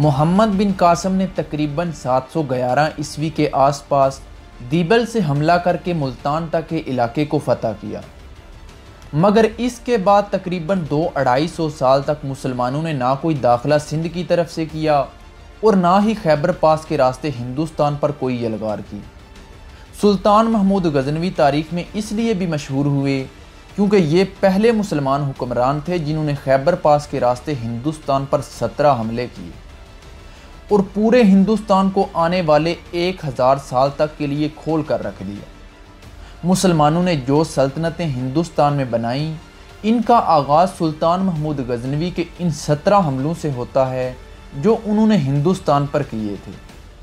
محمد بن قاسم نے تقریباً 711 عیسوی کے آس پاس دیبل سے حملہ کر کے ملتان تک کے علاقے کو فتح کیا، مگر اس کے بعد تقریباً 200-250 سال تک مسلمانوں نے نہ کوئی داخلہ سندھ کی طرف سے کیا اور نہ ہی خیبر پاس کے راستے ہندوستان پر کوئی یلغار کی۔ سلطان محمود غزنوی تاریخ میں اس لیے بھی مشہور ہوئے کیونکہ یہ پہلے مسلمان حکمران تھے جنہوں نے خیبر پاس کے راستے ہندوستان پر 17 حملے کیے اور پورے ہندوستان کو آنے والے 1000 سال تک کے لیے کھول کر رکھ دیا۔ مسلمانوں نے جو سلطنتیں ہندوستان میں بنائیں، ان کا آغاز سلطان محمود غزنوی کے ان 17 حملوں سے ہوتا ہے جو انہوں نے ہندوستان پر کیے تھے۔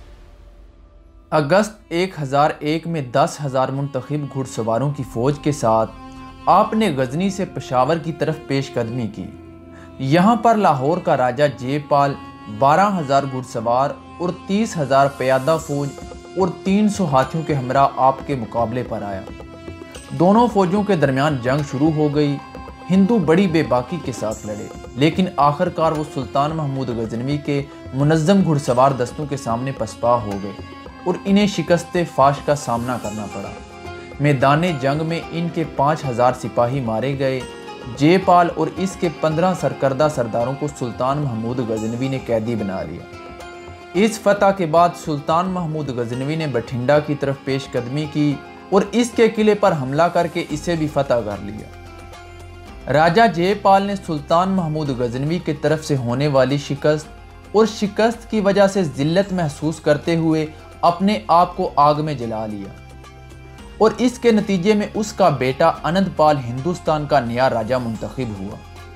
اگست 1001 میں 10,000 منتخب گھڑ سواروں کی فوج کے ساتھ آپ نے غزنی سے پشاور کی طرف پیش قدمی کی۔ یہاں پر لاہور کا راجہ جے پال 12,000 گھڑ سوار اور 30,000 پیادہ فوج اور 300 ہاتھیوں کے ہمراہ آپ کے مقابلے پر آیا۔ دونوں فوجوں کے درمیان جنگ شروع ہو گئی۔ ہندو بڑی بے باکی کے ساتھ لڑے، لیکن آخر کار وہ سلطان محمود غزنوی کے منظم گھڑ سوار دستوں کے سامنے پسپا ہو گئے اور انہیں شکست فاش کا سامنا کرنا پڑا۔ میدان جنگ میں ان کے 5,000 سپاہی مارے گئے۔ جے پال اور اس کے 15 سرکردہ سرداروں کو سلطان محمود غزنوی نے قیدی بنا لیا۔ اس فتح کے بعد سلطان محمود غزنوی نے بٹھنڈا کی طرف پیش قدمی کی اور اس کے قلعے پر حملہ کر کے اسے بھی فتح کر لیا۔ راجہ جے پال نے سلطان محمود غزنوی کی طرف سے ہونے والی شکست اور شکست کی وجہ سے ذلت محسوس کرتے ہوئے اپنے آپ کو آگ میں جلا لیا اور اس کے نتیجے میں اس کا بیٹا انند پال ہندوستان کا نیا راجہ منتخب ہوا۔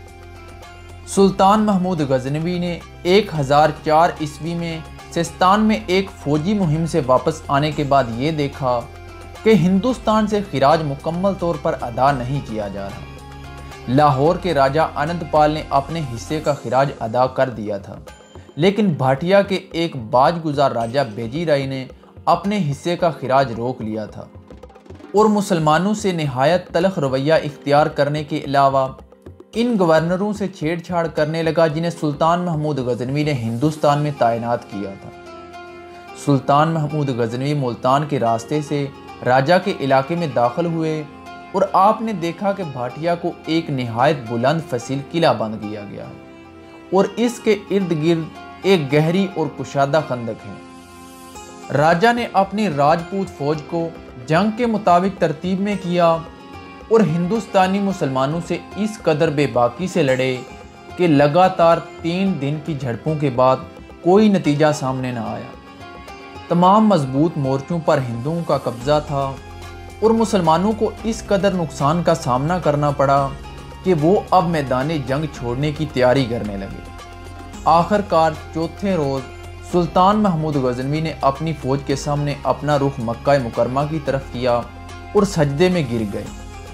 سلطان محمود غزنوی نے 1004 عیسوی میں سیستان میں ایک فوجی مہم سے واپس آنے کے بعد یہ دیکھا کہ ہندوستان سے خراج مکمل طور پر ادا نہیں کیا جا رہا۔ لاہور کے راجہ انند پال نے اپنے حصے کا خراج ادا کر دیا تھا، لیکن بھاٹیا کے ایک باج گزار راجہ بیجی رائی نے اپنے حصے کا خراج روک لیا تھا اور مسلمانوں سے نہایت تلخ رویہ اختیار کرنے کے علاوہ ان گورنروں سے چھیڑ چھاڑ کرنے لگا جنہیں سلطان محمود غزنوی نے ہندوستان میں تعینات کیا تھا۔ سلطان محمود غزنوی ملتان کے راستے سے راجہ کے علاقے میں داخل ہوئے اور آپ نے دیکھا کہ بھاٹیا کو ایک نہایت بلند فصیل قلعہ بند کیا گیا ہے اور اس کے ارد گرد ایک گہری اور کشادہ خندق ہے۔ راجہ نے اپنی راجپوت فوج کو جنگ کے مطابق ترتیب میں کیا اور ہندوستانی مسلمانوں سے اس قدر بے باکی سے لڑے کہ لگاتار 3 دن کی جھڑپوں کے بعد کوئی نتیجہ سامنے نہ آیا۔ تمام مضبوط مورچوں پر ہندوؤں کا قبضہ تھا اور مسلمانوں کو اس قدر نقصان کا سامنا کرنا پڑا کہ وہ اب میدان جنگ چھوڑنے کی تیاری کرنے لگے۔ آخر کار چوتھے روز سلطان محمود غزنوی نے اپنی فوج کے سامنے اپنا رخ مکہ مکرمہ کی طرف کیا اور سجدے میں گر گئے۔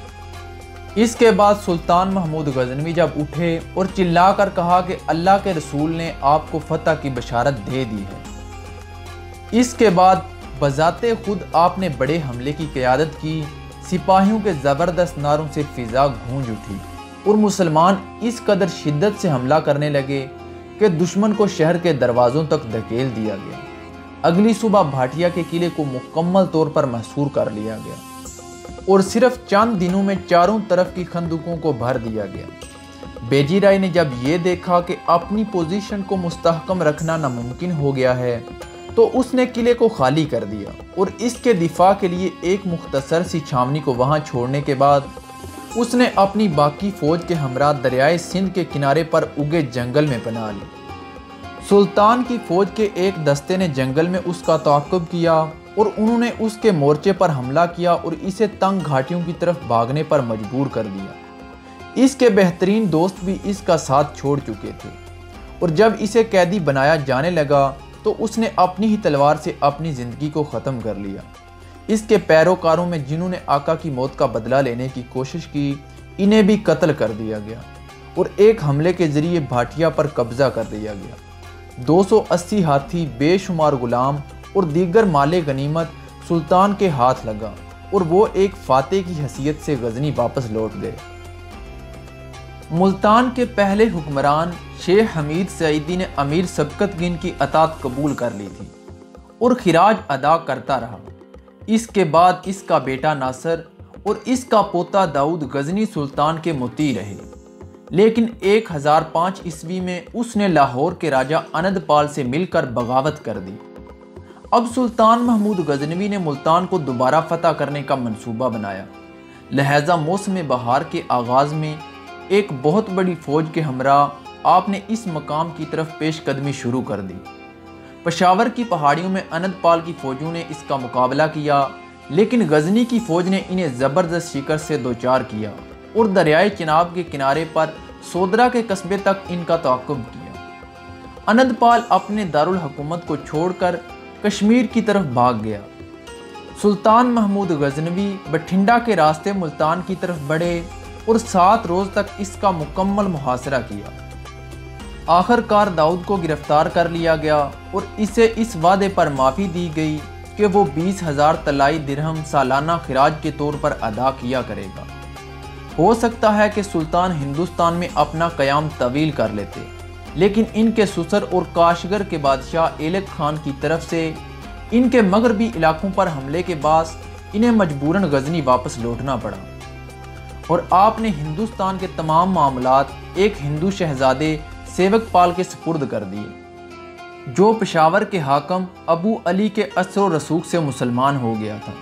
اس کے بعد سلطان محمود غزنوی جب اٹھے اور چلا کر کہا کہ اللہ کے رسول نے آپ کو فتح کی بشارت دے دی ہے۔ اس کے بعد بذات خود آپ نے بڑے حملے کی قیادت کی۔ سپاہیوں کے زبردست نعروں سے فضا گونج اٹھی اور مسلمان اس قدر شدت سے حملہ کرنے لگے کہ دشمن کو شہر کے دروازوں تک دھکیل دیا گیا۔ اگلی صبح بھاٹیا کے قلعے کو مکمل طور پر محصور کر لیا گیا اور صرف چند دنوں میں چاروں طرف کی خندقوں کو بھر دیا گیا۔ بیجی رائی نے جب یہ دیکھا کہ اپنی پوزیشن کو مستحکم رکھنا ناممکن ہو گیا ہے تو اس نے قلعے کو خالی کر دیا اور اس کے دفاع کے لیے ایک مختصر سی چھاونی کو وہاں چھوڑنے کے بعد اس نے اپنی باقی فوج کے ہمراہ دریائے سندھ کے کنارے پر اگے جنگل میں پناہ لی۔ سلطان کی فوج کے ایک دستے نے جنگل میں اس کا تعاقب کیا اور انہوں نے اس کے مورچے پر حملہ کیا اور اسے تنگ گھاٹیوں کی طرف بھاگنے پر مجبور کر دیا۔ اس کے بہترین دوست بھی اس کا ساتھ چھوڑ چکے تھے اور جب اسے قیدی بنایا جانے لگا تو اس نے اپنی ہی تلوار سے اپنی زندگی کو ختم کر لیا۔ اس کے پیروکاروں میں جنہوں نے آقا کی موت کا بدلہ لینے کی کوشش کی، انہیں بھی قتل کر دیا گیا اور ایک حملے کے ذریعے بھاٹیا پر قبضہ کر دیا گیا۔ 280 ہاتھی، بے شمار غلام اور دیگر مال غنیمت سلطان کے ہاتھ لگا اور وہ ایک فاتح کی حیثیت سے غزنی واپس لوٹ گئے۔ ملتان کے پہلے حکمران شیخ حمید سعیدی نے امیر سبکت گن کی اطاعت قبول کر لی تھی اور خراج ادا کرتا رہا۔ اس کے بعد اس کا بیٹا ناصر اور اس کا پوتا داؤد غزنی سلطان کے مطیع رہے، لیکن 1005 عیسوی میں اس نے لاہور کے راجہ اند پال سے مل کر بغاوت کر دی۔ اب سلطان محمود غزنوی نے ملتان کو دوبارہ فتح کرنے کا منصوبہ بنایا، لہذا موسم بہار کے آغاز میں ایک بہت بڑی فوج کے ہمراہ آپ نے اس مقام کی طرف پیش قدمی شروع کر دی۔ پشاور کی پہاڑیوں میں اند پال کی فوجوں نے اس کا مقابلہ کیا، لیکن غزنی کی فوج نے انہیں زبردست شکست سے دوچار کیا اور دریائے چناب کے کنارے پر سودرا کے قصبے تک ان کا تعاقب کیا۔ اند پال اپنے دارالحکومت کو چھوڑ کر کشمیر کی طرف بھاگ گیا۔ سلطان محمود غزنوی بٹھنڈا کے راستے ملتان کی طرف بڑھے اور 7 روز تک اس کا مکمل محاصرہ کیا۔ آخر کار داؤد کو گرفتار کر لیا گیا اور اسے اس وعدے پر معافی دی گئی کہ وہ 20,000 طلائی درہم سالانہ خراج کے طور پر ادا کیا کرے گا۔ ہو سکتا ہے کہ سلطان ہندوستان میں اپنا قیام طویل کر لیتے، لیکن ان کے سسر اور کاشگر کے بادشاہ ایلک خان کی طرف سے ان کے مغربی علاقوں پر حملے کے باعث انہیں مجبوراً غزنی واپس لوٹنا پڑا اور آپ نے ہندوستان کے تمام معاملات ایک ہندو شہزادے سیوک پال کے سپرد کر دیے، جو پشاور کے حاکم ابو علی کے اثر و رسوخ سے مسلمان ہو گیا تھا۔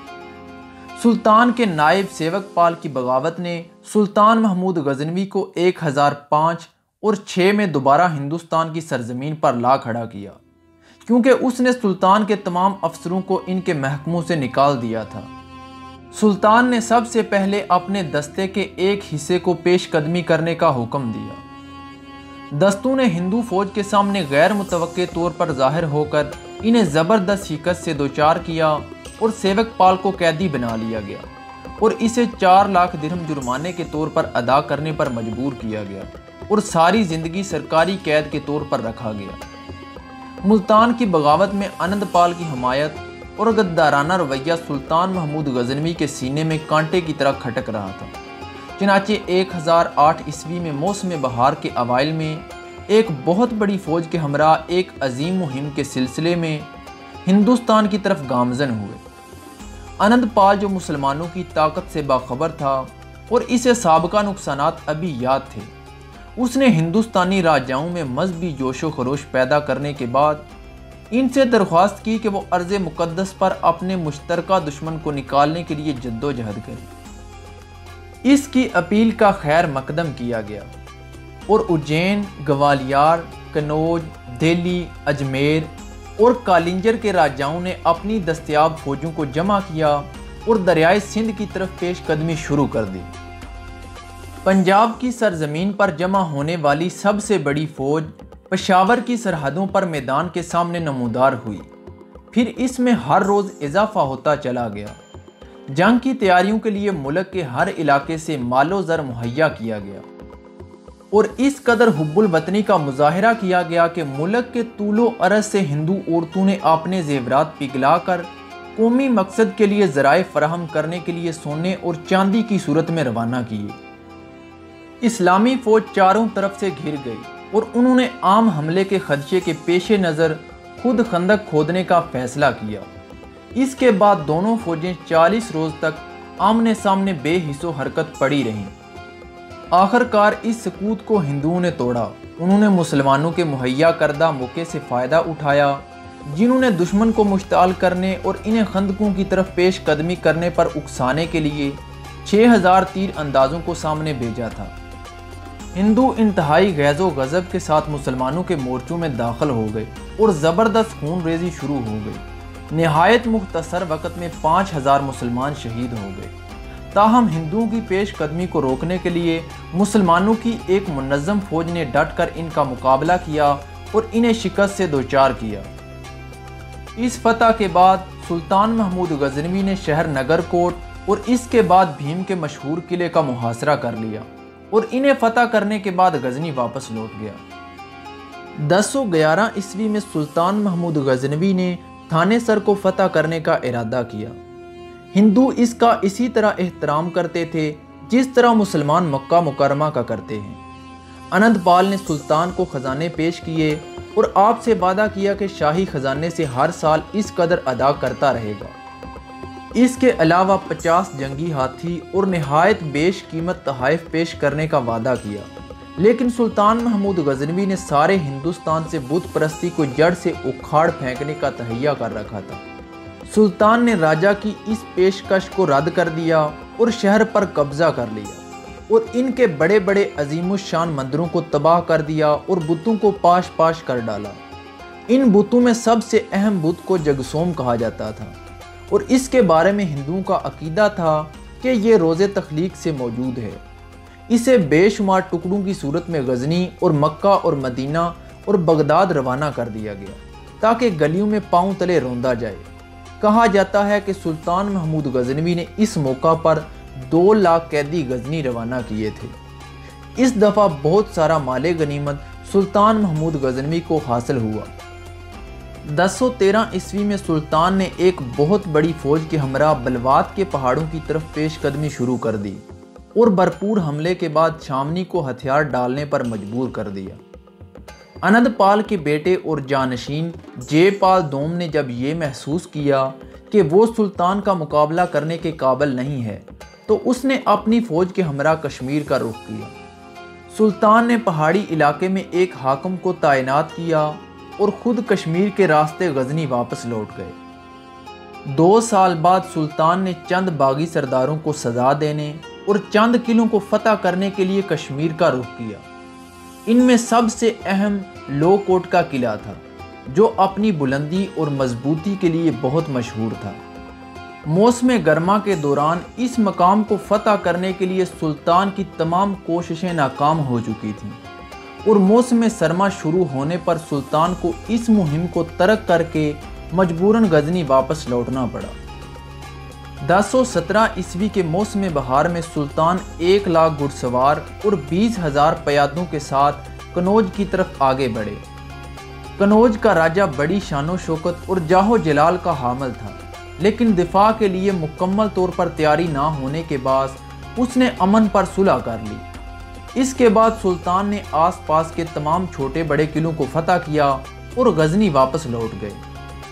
سلطان کے نائب سیوک پال کی بغاوت نے سلطان محمود غزنوی کو 1005 اور 6 میں دوبارہ ہندوستان کی سرزمین پر لا کھڑا کیا، کیونکہ اس نے سلطان کے تمام افسروں کو ان کے محکموں سے نکال دیا تھا۔ سلطان نے سب سے پہلے اپنے دستے کے ایک حصے کو پیش قدمی کرنے کا حکم دیا۔ دستوں نے ہندو فوج کے سامنے غیر متوقع طور پر ظاہر ہو کر انہیں زبردست شکست سے دوچار کیا اور سیوک پال کو قیدی بنا لیا گیا اور اسے 4 لاکھ درہم جرمانے کے طور پر ادا کرنے پر مجبور کیا گیا اور ساری زندگی سرکاری قید کے طور پر رکھا گیا۔ ملتان کی بغاوت میں اند پال کی حمایت اور غدارانہ رویہ سلطان محمود غزنوی کے سینے میں کانٹے کی طرح کھٹک رہا تھا۔ چنانچہ 1008 عیسوی میں موسم بہار کے اوائل میں ایک بہت بڑی فوج کے ہمراہ ایک عظیم مہم کے سلسلے میں ہندوستان کی طرف گامزن ہوئے۔ اند پال جو مسلمانوں کی طاقت سے باخبر تھا اور اسے سابقہ نقصانات ابھی یاد تھے، اس نے ہندوستانی راجاؤں میں مذہبی جوش و خروش پیدا کرنے کے بعد ان سے درخواست کی کہ وہ ارض مقدس پر اپنے مشترکہ دشمن کو نکالنے کے لیے جدوجہد کریں۔ اس کی اپیل کا خیر مقدم کیا گیا اور اجین، گوالیار، کنوج، دہلی، اجمیر اور کالنجر کے راجاؤں نے اپنی دستیاب فوجوں کو جمع کیا اور دریائے سندھ کی طرف پیش قدمی شروع کر دی۔ پنجاب کی سرزمین پر جمع ہونے والی سب سے بڑی فوج پشاور کی سرحدوں پر میدان کے سامنے نمودار ہوئی، پھر اس میں ہر روز اضافہ ہوتا چلا گیا۔ جنگ کی تیاریوں کے لیے ملک کے ہر علاقے سے مال و زر مہیا کیا گیا اور اس قدر حب الوطنی کا مظاہرہ کیا گیا کہ ملک کے طول و عرض سے ہندو عورتوں نے اپنے زیورات پگھلا کر قومی مقصد کے لیے ذرائع فراہم کرنے کے لیے سونے اور چاندی کی صورت میں روانہ کیے۔ اسلامی فوج چاروں طرف سے گھر گئی اور انہوں نے عام حملے کے خدشے کے پیش نظر خود خندق کھودنے کا فیصلہ کیا۔ اس کے بعد دونوں فوجیں 40 روز تک آمنے سامنے بے حس و حرکت پڑی رہیں۔ آخر کار اس سکوت کو ہندوؤں نے توڑا۔ انہوں نے مسلمانوں کے مہیا کردہ موقع سے فائدہ اٹھایا، جنہوں نے دشمن کو مشتعل کرنے اور انہیں خندقوں کی طرف پیش قدمی کرنے پر اکسانے کے لیے 6000 تیر اندازوں کو سامنے بھیجا تھا۔ ہندو انتہائی غیظ و غضب کے ساتھ مسلمانوں کے مورچوں میں داخل ہو گئے اور زبردست خون ریزی شروع ہو گئی۔ نہایت مختصر وقت میں 5000 مسلمان شہید ہو گئے۔ تاہم ہندوؤں کی پیش قدمی کو روکنے کے لیے مسلمانوں کی ایک منظم فوج نے ڈٹ کر ان کا مقابلہ کیا اور انہیں شکست سے دوچار کیا۔ اس فتح کے بعد سلطان محمود غزنوی نے شہر نگر کوٹ اور اس کے بعد بھیم کے مشہور قلعے کا محاصرہ کر لیا اور انہیں فتح کرنے کے بعد غزنی واپس لوٹ گیا۔ 1011 عیسوی میں سلطان محمود غزنوی نے تھانے سر کو فتح کرنے کا ارادہ کیا۔ ہندو اس کا اسی طرح احترام کرتے تھے جس طرح مسلمان مکہ مکرمہ کا کرتے ہیں۔ انند پال نے سلطان کو خزانے پیش کیے اور آپ سے وعدہ کیا کہ شاہی خزانے سے ہر سال اس قدر ادا کرتا رہے گا۔ اس کے علاوہ 50 جنگی ہاتھی اور نہایت بیش قیمت تحائف پیش کرنے کا وعدہ کیا، لیکن سلطان محمود غزنوی نے سارے ہندوستان سے بت پرستی کو جڑ سے اکھاڑ پھینکنے کا تہیہ کر رکھا تھا۔ سلطان نے راجہ کی اس پیشکش کو رد کر دیا اور شہر پر قبضہ کر لیا اور ان کے بڑے بڑے عظیم الشان مندروں کو تباہ کر دیا اور بتوں کو پاش پاش کر ڈالا۔ ان بتوں میں سب سے اہم بت کو جگسوم کہا جاتا تھا اور اس کے بارے میں ہندوؤں کا عقیدہ تھا کہ یہ روز تخلیق سے موجود ہے۔ اسے بے شمار ٹکڑوں کی صورت میں غزنی اور مکہ اور مدینہ اور بغداد روانہ کر دیا گیا تاکہ گلیوں میں پاؤں تلے روندا جائے۔ کہا جاتا ہے کہ سلطان محمود غزنوی نے اس موقع پر 2 لاکھ قیدی غزنی روانہ کیے تھے۔ اس دفعہ بہت سارا مال غنیمت سلطان محمود غزنوی کو حاصل ہوا۔ 1013 عیسوی میں سلطان نے ایک بہت بڑی فوج کے ہمراہ بلوات کے پہاڑوں کی طرف پیش قدمی شروع کر دی اور بھرپور حملے کے بعد شامنی کو ہتھیار ڈالنے پر مجبور کر دیا۔ انند پال کے بیٹے اور جانشین جے پال دوم نے جب یہ محسوس کیا کہ وہ سلطان کا مقابلہ کرنے کے قابل نہیں ہے تو اس نے اپنی فوج کے ہمراہ کشمیر کا رخ کیا۔ سلطان نے پہاڑی علاقے میں ایک حاکم کو تعینات کیا اور خود کشمیر کے راستے غزنی واپس لوٹ گئے۔ 2 سال بعد سلطان نے چند باغی سرداروں کو سزا دینے اور چند قلعوں کو فتح کرنے کے لیے کشمیر کا رخ کیا۔ ان میں سب سے اہم لو کوٹ کا قلعہ تھا جو اپنی بلندی اور مضبوطی کے لیے بہت مشہور تھا۔ موسم گرما کے دوران اس مقام کو فتح کرنے کے لیے سلطان کی تمام کوششیں ناکام ہو چکی تھیں اور موسم سرما شروع ہونے پر سلطان کو اس مہم کو ترک کر کے مجبوراً غزنی واپس لوٹنا پڑا۔ 1017 عیسوی کے موسم بہار میں سلطان 1 لاکھ گھڑ سوار اور 20,000 پیادوں کے ساتھ کنوج کی طرف آگے بڑھے۔ کنوج کا راجہ بڑی شان و شوکت اور جاہ و جلال کا حامل تھا، لیکن دفاع کے لیے مکمل طور پر تیاری نہ ہونے کے بعد اس نے امن پر صلح کر لی۔ اس کے بعد سلطان نے آس پاس کے تمام چھوٹے بڑے قلعوں کو فتح کیا اور غزنی واپس لوٹ گئے۔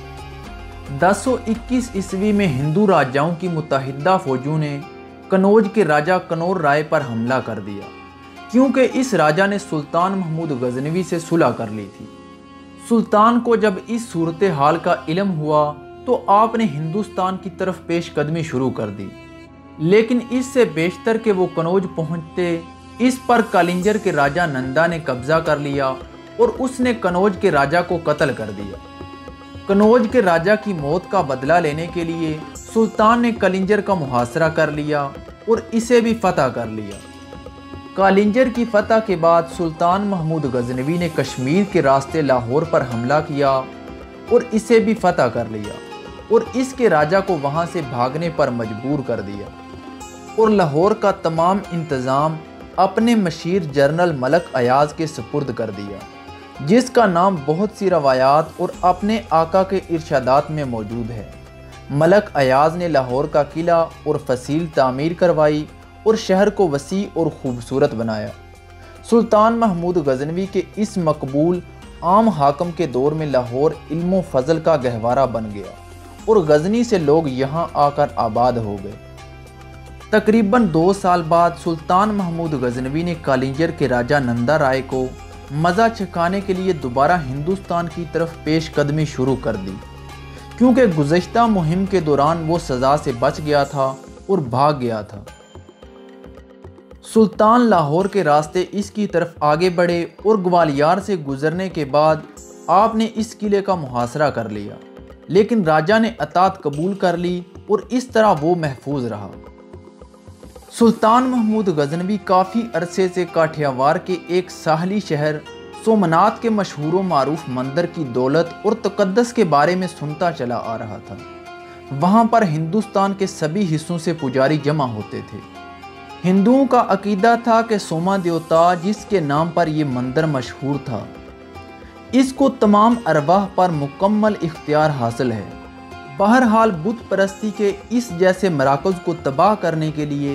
1021 عیسوی میں ہندو راجاؤں کی متحدہ فوجوں نے کنوج کے راجہ کنور رائے پر حملہ کر دیا کیونکہ اس راجہ نے سلطان محمود غزنوی سے صلح کر لی تھی۔ سلطان کو جب اس صورتحال کا علم ہوا تو آپ نے ہندوستان کی طرف پیش قدمی شروع کر دی، لیکن اس سے بیشتر کہ وہ کنوج پہنچتے اس پر کالنجر کے راجہ نندا نے قبضہ کر لیا اور اس نے کنوج کے راجہ کو قتل کر دیا۔ کنوج کے راجہ کی موت کا بدلہ لینے کے لیے سلطان نے کالنجر کا محاصرہ کر لیا اور اسے بھی فتح کر لیا۔ کالنجر کی فتح کے بعد سلطان محمود غزنوی نے کشمیر کے راستے لاہور پر حملہ کیا اور اسے بھی فتح کر لیا اور اس کے راجہ کو وہاں سے بھاگنے پر مجبور کر دیا اور لاہور کا تمام انتظام اپنے مشیر جنرل ملک ایاز کے سپرد کر دیا، جس کا نام بہت سی روایات اور اپنے آقا کے ارشادات میں موجود ہے۔ ملک ایاز نے لاہور کا قلعہ اور فصیل تعمیر کروائی اور شہر کو وسیع اور خوبصورت بنایا۔ سلطان محمود غزنوی کے اس مقبول عام حاکم کے دور میں لاہور علم و فضل کا گہوارہ بن گیا اور غزنی سے لوگ یہاں آ کر آباد ہو گئے۔ تقریباً 2 سال بعد سلطان محمود غزنوی نے کالنجر کے راجہ نندا رائے کو مزہ چکھانے کے لیے دوبارہ ہندوستان کی طرف پیش قدمی شروع کر دی، کیونکہ گزشتہ مہم کے دوران وہ سزا سے بچ گیا تھا اور بھاگ گیا تھا۔ سلطان لاہور کے راستے اس کی طرف آگے بڑھے اور گوالیار سے گزرنے کے بعد آپ نے اس قلعے کا محاصرہ کر لیا، لیکن راجہ نے اطاعت قبول کر لی اور اس طرح وہ محفوظ رہا۔ سلطان محمود غزنوی کافی عرصے سے کاٹھیاوار کے ایک ساحلی شہر سومنات کے مشہور و معروف مندر کی دولت اور تقدس کے بارے میں سنتا چلا آ رہا تھا۔ وہاں پر ہندوستان کے سبھی حصوں سے پجاری جمع ہوتے تھے۔ ہندوؤں کا عقیدہ تھا کہ سوما دیوتا، جس کے نام پر یہ مندر مشہور تھا، اس کو تمام ارواح پر مکمل اختیار حاصل ہے۔ بہرحال بت پرستی کے اس جیسے مراکز کو تباہ کرنے کے لیے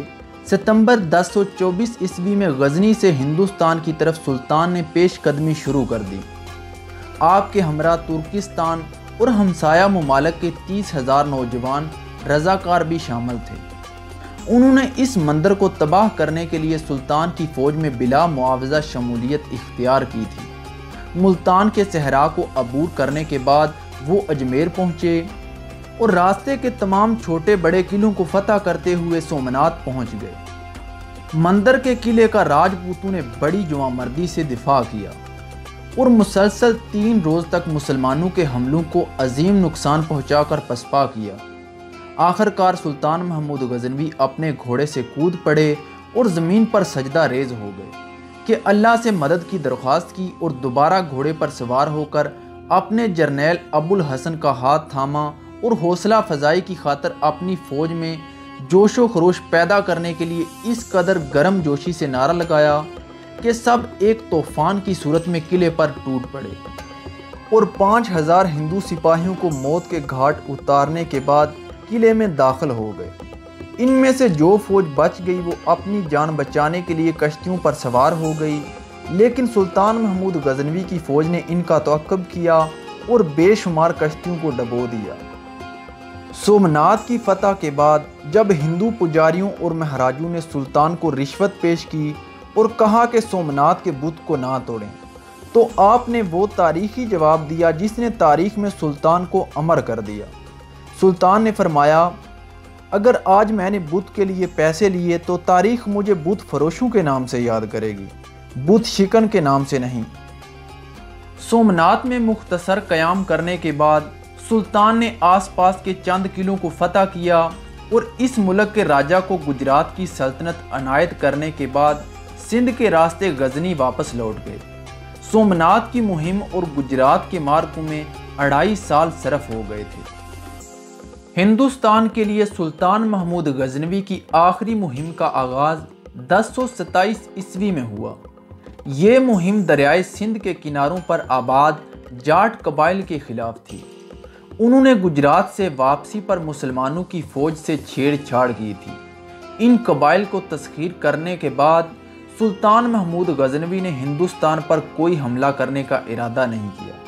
ستمبر 1024 عیسوی میں غزنی سے ہندوستان کی طرف سلطان نے پیش قدمی شروع کر دی۔ آپ کے ہمراہ ترکستان اور ہمسایہ ممالک کے 30,000 نوجوان رضاکار بھی شامل تھے۔ انہوں نے اس مندر کو تباہ کرنے کے لیے سلطان کی فوج میں بلا معاوضہ شمولیت اختیار کی تھی۔ ملتان کے صحرا کو عبور کرنے کے بعد وہ اجمیر پہنچے اور راستے کے تمام چھوٹے بڑے قلعوں کو فتح کرتے ہوئے سومنات پہنچ گئے۔ مندر کے قلعے کا راجپوتوں نے بڑی جوانمردی سے دفاع کیا اور مسلسل 3 روز تک مسلمانوں کے حملوں کو عظیم نقصان پہنچا کر پسپا کیا۔ آخر کار سلطان محمود غزنوی اپنے گھوڑے سے کود پڑے اور زمین پر سجدہ ریز ہو گئے کہ اللہ سے مدد کی درخواست کی اور دوبارہ گھوڑے پر سوار ہو کر اپنے جرنیل ابو الحسن کا ہاتھ تھاما اور حوصلہ افزائی کی خاطر اپنی فوج میں جوش و خروش پیدا کرنے کے لیے اس قدر گرم جوشی سے نعرہ لگایا کہ سب ایک طوفان کی صورت میں قلعے پر ٹوٹ پڑے اور 5,000 ہندو سپاہیوں کو موت کے گھاٹ اتارنے کے بعد قلعے میں داخل ہو گئے۔ ان میں سے جو فوج بچ گئی وہ اپنی جان بچانے کے لیے کشتیوں پر سوار ہو گئی، لیکن سلطان محمود غزنوی کی فوج نے ان کا تعاقب کیا اور بے شمار کشتیوں کو ڈبو دیا۔ سومنات کی فتح کے بعد جب ہندو پجاریوں اور مہاراجوں نے سلطان کو رشوت پیش کی اور کہا کہ سومنات کے بت کو نہ توڑیں، تو آپ نے وہ تاریخی جواب دیا جس نے تاریخ میں سلطان کو امر کر دیا۔ سلطان نے فرمایا، اگر آج میں نے بت کے لیے پیسے لیے تو تاریخ مجھے بت فروشوں کے نام سے یاد کرے گی، بت شکن کے نام سے نہیں۔ سومنات میں مختصر قیام کرنے کے بعد سلطان نے آس پاس کے چند قلعوں کو فتح کیا اور اس ملک کے راجہ کو گجرات کی سلطنت عنایت کرنے کے بعد سندھ کے راستے غزنی واپس لوٹ گئے۔ سومنات کی مہم اور گجرات کے مارکوں میں 2.5 سال صرف ہو گئے تھے۔ ہندوستان کے لیے سلطان محمود غزنوی کی آخری مہم کا آغاز 1027 عیسوی میں ہوا۔ یہ مہم دریائے سندھ کے کناروں پر آباد جاٹ قبائل کے خلاف تھی۔ انہوں نے گجرات سے واپسی پر مسلمانوں کی فوج سے چھیڑ چھاڑ کی تھی۔ ان قبائل کو تسخیر کرنے کے بعد سلطان محمود غزنوی نے ہندوستان پر کوئی حملہ کرنے کا ارادہ نہیں کیا۔